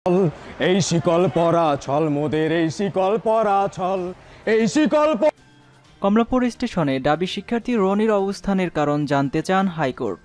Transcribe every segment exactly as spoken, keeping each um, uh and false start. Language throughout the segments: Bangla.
এই শিকল পরা ছল মোদের এই শিকল পরা ছল এই শিকল। কমলাপুর স্টেশনে ডাবি শিক্ষার্থী রনির অবস্থানের কারণ জানতে চান হাইকোর্ট।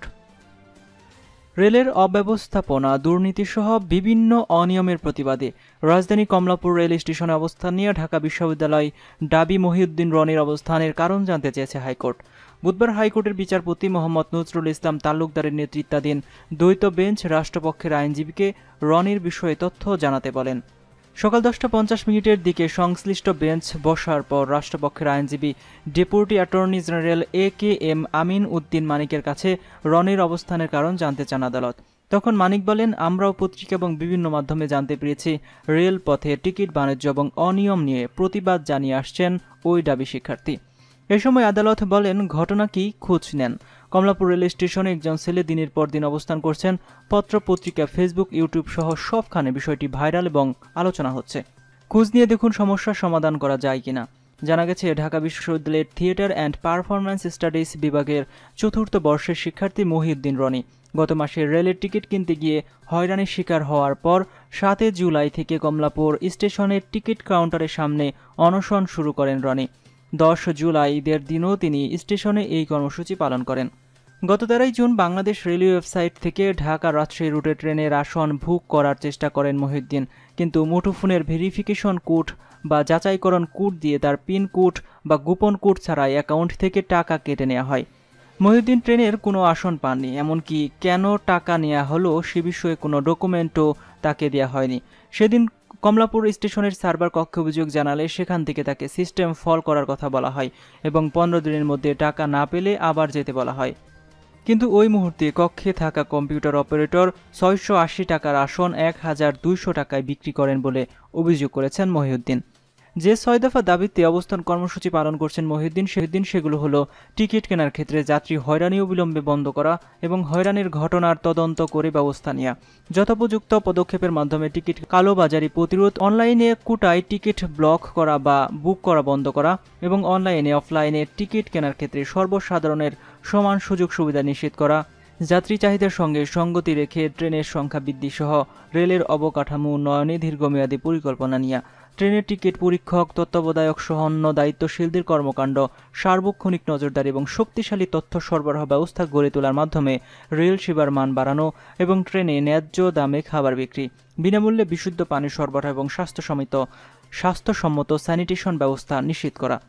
রেলের অব্যবস্থাপনা, দুর্নীতিসহ বিভিন্ন অনিয়মের প্রতিবাদে রাজধানী কমলাপুর রেল স্টেশনে অবস্থান নিয়ে ঢাকা বিশ্ববিদ্যালয় ডাবি মহিউদ্দিন রনির অবস্থানের কারণ জানতে চেয়েছে হাইকোর্ট। বুধবার হাইকোর্টের বিচারপতি মোহাম্মদ নজরুল ইসলাম তালুকদারের নেতৃত্বাধীন দ্বৈত বেঞ্চ রাষ্ট্রপক্ষের আইনজীবীকে রনির বিষয়ে তথ্য জানাতে বলেন। সকাল দশটা পঞ্চাশ মিনিটের দিকে সংশ্লিষ্ট বেঞ্চ বসার পর রাষ্ট্রপক্ষের আইনজীবী deputy attorney general A K M Amin Uddin মানিকের কাছে রনির অবস্থানের কারণ জানতে চান আদালত। তখন মানিক বলেন, আমরাও পত্রিকা এবং বিভিন্ন মাধ্যমে জানতে পেরেছি রেল পথে টিকিট বাণিজ্য এবং অনিয়ম নিয়ে প্রতিবাদ জানিয়ে আসছেন ওই ডাবি শিক্ষার্থী। এ সময় আদালত বলেন, ঘটনা কি খোঁজ নেন। কমলাপুর রেল স্টেশনে একজন ছেলে দিনের পর দিন অবস্থান করছেন। পত্র পত্রিকা, ফেসবুক, ইউটিউব সহ সবখানে বিষয়টি ভাইরাল এবং আলোচনা হচ্ছে। খোঁজ নিয়ে দেখুন সমস্যার সমাধান করা যায় কিনা। জানা গেছে, ঢাকা বিশ্ববিদ্যালয়ের থিয়েটার অ্যান্ড পারফরম্যান্স স্টাডিজ বিভাগের চতুর্থ বর্ষের শিক্ষার্থী মহিউদ্দিন রনি গত মাসে রেলের টিকিট কিনতে গিয়ে হয়রানির শিকার হওয়ার পর সাতই জুলাই থেকে কমলাপুর স্টেশনের টিকিট কাউন্টারের সামনে অনশন শুরু করেন রনি। দশ জুলাই ঈদের দিনও তিনি স্টেশনে এই কর্মসূচি পালন করেন। গত তেরোই জুন বাংলাদেশ রেলওয়ে ওয়েবসাইট থেকে ঢাকা রাজশাহী রুটে ট্রেনের আসন বুক করার চেষ্টা করেন মহিউদ্দিন, কিন্তু মুঠোফোনের ভেরিফিকেশন কোড বা যাচাইকরণ কোড দিয়ে তার পিন কোড বা গোপন কোড ছাড়াই অ্যাকাউন্ট থেকে টাকা কেটে নেওয়া হয়। মহিউদ্দিন ট্রেনের কোনো আসন পাননি, এমনকি কেন টাকা নেওয়া হলো সে বিষয়ে কোনো ডকুমেন্টও তাকে দেওয়া হয়নি। সেদিন কমলাপুর স্টেশনের সার্ভার কক্ষে অভিযোগ জানালে সেখান থেকে তাকে সিস্টেম ফল করার কথা বলা হয় এবং পনেরো দিনের মধ্যে টাকা না পেলে আবার যেতে বলা হয়। কিন্তু ওই মুহূর্তে কক্ষে থাকা কম্পিউটার অপারেটর ছয়শো আশি টাকার আসন এক হাজার দুইশো টাকায় বিক্রি করেন বলে অভিযোগ করেছেন মহিউদ্দিন। যে ছয় দফা দাবিতে অবস্থান কর্মসূচি পালন করছেন মহিউদ্দিন, সেদিন সেগুলো হলো টিকিট কেনার ক্ষেত্রে যাত্রী হয়রানি অবিলম্বে বন্ধ করা এবং হয়রানির ঘটনার তদন্ত করে ব্যবস্থা নেওয়া, যথোপযুক্ত পদক্ষেপের মাধ্যমে টিকিট কালোবাজারি প্রতিরোধ, অনলাইনে কোটায় টিকিট ব্লক করা বা বুক করা বন্ধ করা এবং অনলাইনে অফলাইনে টিকিট কেনার ক্ষেত্রে সর্বসাধারণের সমান সুযোগ সুবিধা নিশ্চিত করা, যাত্রী চাহিদার সঙ্গে সঙ্গতি রেখে ট্রেনের সংখ্যা বৃদ্ধি সহ রেলের অবকাঠামো উন্নয়নে দীর্ঘমেয়াদী পরিকল্পনা নেওয়া, ট্রেনের টিকিট পরীক্ষক, তত্ত্বাবধায়ক সহ অন্য দায়িত্বশীলদের কর্মকাণ্ড, সার্বক্ষণিক নজরদারি এবং শক্তিশালী তথ্য সরবরাহ ব্যবস্থা গড়ে তোলার মাধ্যমে রেল সেবার মান বাড়ানো এবং ট্রেনে ন্যায্য দামে খাবার বিক্রি, বিনামূল্যে বিশুদ্ধ পানি সরবরাহ এবং স্বাস্থ্যসম্মত স্বাস্থ্যসম্মত স্যানিটেশন ব্যবস্থা নিশ্চিত করা।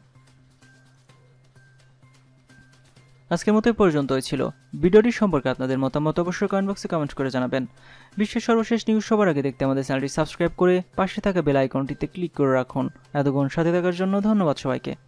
আজকের মতো পর্যন্তই ছিল। ভিডিওটি সম্পর্কে আপনাদের মতামত অবশ্যই কমেন্ট বক্সে কমেন্ট করে জানাবেন। বিশ্বের সর্বশেষ নিউজ সবার আগে দেখতে আমাদের চ্যানেলটি সাবস্ক্রাইব করে পাশে থাকা বেল আইকনটিতে ক্লিক করে রাখুন। এতক্ষণ সাথে থাকার জন্য ধন্যবাদ সবাইকে।